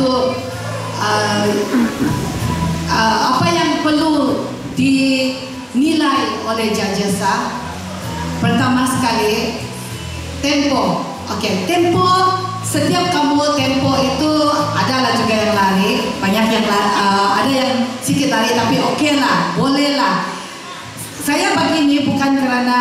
satu apa yang perlu dinilai oleh judges. Pertama sekali, tempo. Okey, tempo. Setiap kamu tempo itu adalah juga yang lari, banyak yang ada yang sikit lari, tapi okey lah, boleh lah. Saya begini bukan kerana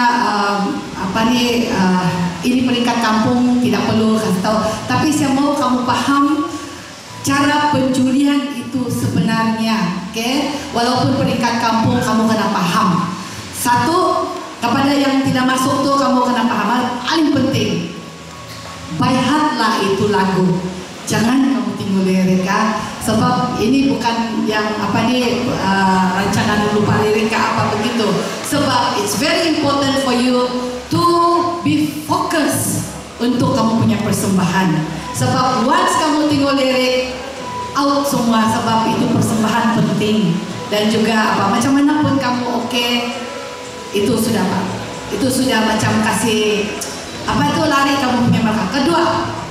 ini peringkat kampung, tidak perlu kasih tahu, tapi saya mau kamu faham cara penjurian itu sebenarnya. Okay? Walaupun peringkat kampung, kamu kena faham. Satu, kepada yang tidak masuk tu kamu kena faham. Paling penting, by heart lah itu lagu. Jangan kamu tinggal lirik, sebab ini bukan yang rancangan lupa lirik apa begitu. Sebab it's very important for you to be focused untuk kamu punya persembahan. Sebab once kamu tinggal lirik, out semua, sebab itu persembahan penting. Dan juga macam mana pun kamu okey, itu sudah itu sudah macam kasih lari kamu punya markah. Kedua,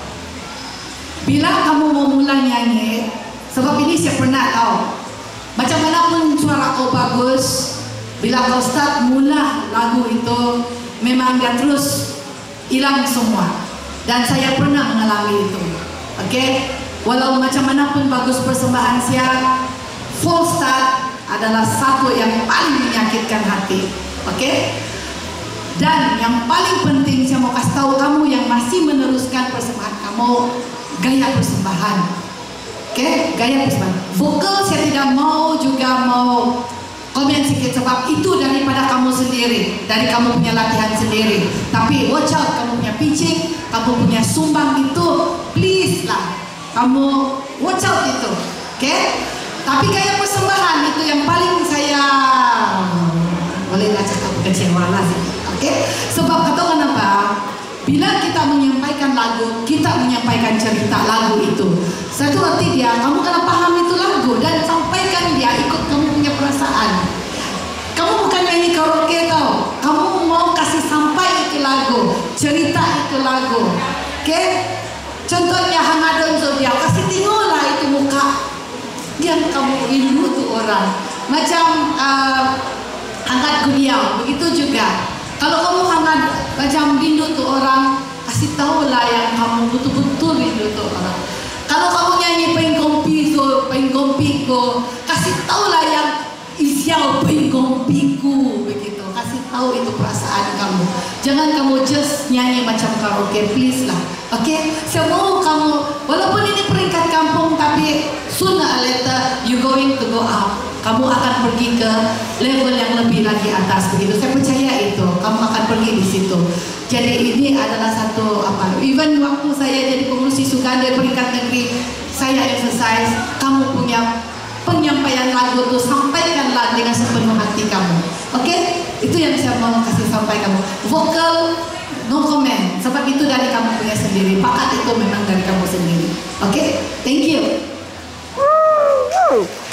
bila kamu mau mula nyanyi, sebab ini saya pernah tahu, macam mana pun suara kau bagus, bila kau start mula lagu itu, memang dia terus hilang semua. Dan saya pernah mengalami itu. Okey, walau macam mana pun bagus persembahan saya, full start adalah satu yang paling menyakitkan hati. Okey. Dan yang paling penting saya mau kasih tahu kamu yang masih meneruskan persembahan kamu, gaya persembahan. Okey, gaya persembahan. Vokal saya tidak mau komen sikit, sebab itu daripada kamu sendiri, dari kamu punya latihan sendiri. Tapi watch out, kamu punya pitching, kamu punya sumbang itu, please lah, kamu watch out itu. Okey. Tapi gaya persembahan itu yang paling saya boleh cakap kecewa lah. Okay? Sebab kata kenapa? Bila kita menyampaikan lagu, kita menyampaikan cerita lagu itu. Satu arti dia, kamu kena paham itu lagu dan sampaikan dia ikut kamu punya perasaan. Kamu bukan nyanyi karaoke tau. Kamu mau kasih sampai itu lagu, cerita itu lagu. Okay? Contohnya Hangadon Zodiac, kasih tengoklah itu muka yang kamu rindu tu orang. Macam Hangat Guriau, begitu juga. Kalau kamu hangat macam rindu tu orang, kasih tahulah yang kamu betul-betul rindu tu orang. Kalau kamu nyanyi penggompiku, kasih tahulah yang isiau penggompiku begitu. Kasih tahu itu perasaan kamu. Jangan kamu just nyanyi macam karaoke, please lah. Okay? Saya mau kamu, walaupun ini peringkat kampung, tapi sooner or later you going to go up. Kamu akan pergi ke level yang lebih lagi atas begitu. Saya percaya itu. Kamu akan pergi di situ. Jadi ini adalah satu even waktu saya jadi pengurusi Suganda peringkat negeri, saya exercise, kamu punya penyampaian lagu itu sampaikanlah dengan sepenuh hati kamu. Okey? Itu yang saya mau kasih sampai kamu. Vokal no comment, sebab itu dari kamu punya sendiri. Bakat itu memang dari kamu sendiri. Okey? Thank you.